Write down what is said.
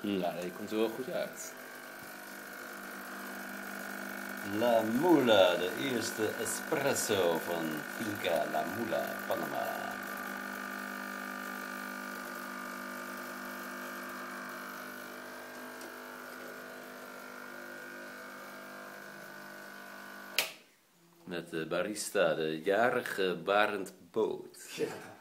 Ja, die komt er wel goed uit. La Mula, de eerste espresso van Finca La Mula, Panama. Met de barista, de jarige Barend Boot. Ja.